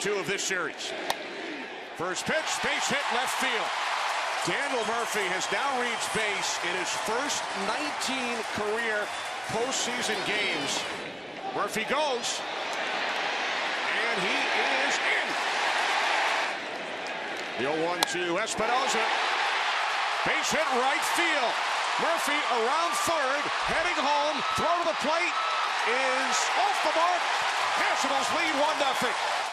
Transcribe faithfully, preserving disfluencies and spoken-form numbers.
two of this series. First pitch, base hit left field. Daniel Murphy has now reached base in his first nineteen career postseason games. Murphy goes, and he is in. The oh one to Espinosa. Base hit right field. Murphy around third, heading home. Throw to the plate is off the mark. Nationals lead one nothing.